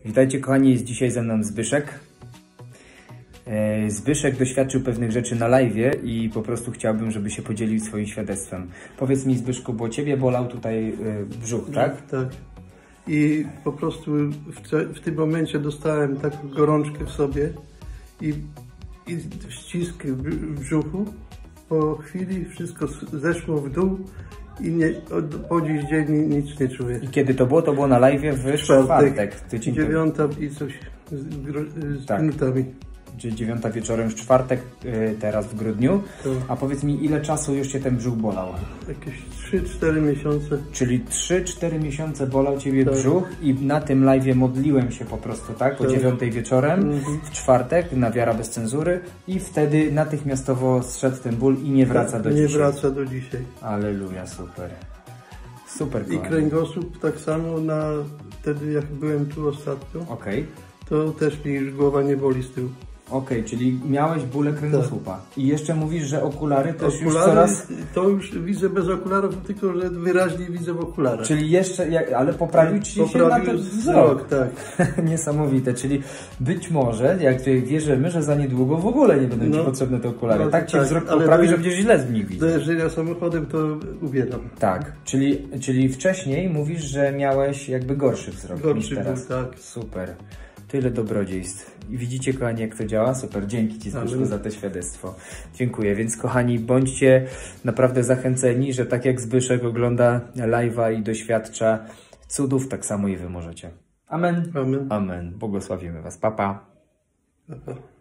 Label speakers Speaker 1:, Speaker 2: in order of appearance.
Speaker 1: Witajcie kochani, jest dzisiaj ze mną Zbyszek. Zbyszek doświadczył pewnych rzeczy na live'ie i po prostu chciałbym, żeby się podzielił swoim świadectwem. Powiedz mi, Zbyszku, bo Ciebie bolał tutaj brzuch, tak?
Speaker 2: Tak. I po prostu w tym momencie dostałem taką gorączkę w sobie i ścisk w brzuchu. Po chwili wszystko zeszło w dół i po dziś dzień nic nie czuję.
Speaker 1: I kiedy to było? To było na live'ie w czwartek.
Speaker 2: 9 i coś z
Speaker 1: tak.
Speaker 2: minutami.
Speaker 1: Czyli 9 wieczorem w czwartek, teraz w grudniu.
Speaker 2: Tak.
Speaker 1: A powiedz mi, ile czasu już Cię ten brzuch bolał? Jakieś
Speaker 2: 3-4 miesiące.
Speaker 1: Czyli 3-4 miesiące bolał Ciebie brzuch i na tym live'ie modliłem się po prostu, tak? O 9 wieczorem, w czwartek, na Wiara bez cenzury i wtedy natychmiastowo zszedł ten ból i nie wraca do dzisiaj.
Speaker 2: Nie wraca do dzisiaj.
Speaker 1: Alleluja, super. Super.
Speaker 2: I kręgosłup tak samo wtedy jak byłem tu ostatnio.
Speaker 1: Okej.
Speaker 2: To też mi już głowa nie boli z tyłu.
Speaker 1: Okej, czyli miałeś bólę kręgosłupa. Tak. I jeszcze mówisz, że okulary też
Speaker 2: okulary,
Speaker 1: już coraz...
Speaker 2: To już widzę bez okularów, tylko że wyraźnie widzę w okularach.
Speaker 1: Czyli jeszcze, ale poprawił Ci się na ten wzrok.
Speaker 2: Tak.
Speaker 1: Niesamowite, czyli być może, jak wierzymy, że za niedługo w ogóle nie będą Ci potrzebne te okulary. Tak Ci wzrok poprawi, że będziesz źle z nich widzieć.
Speaker 2: Do jeżdżenia samochodem to ubieram.
Speaker 1: Tak, czyli wcześniej mówisz, że miałeś jakby gorszy wzrok niż teraz.
Speaker 2: Był, tak.
Speaker 1: Super. Tyle dobrodziejstw. I widzicie, kochani, jak to działa? Super. Dzięki Ci, Zbyszku, za to świadectwo. Dziękuję. Więc, kochani, bądźcie naprawdę zachęceni, że tak jak Zbyszek ogląda live'a i doświadcza cudów, tak samo i Wy możecie. Amen.
Speaker 2: Amen.
Speaker 1: Amen. Błogosławimy Was. Pa, pa.
Speaker 2: Pa, pa.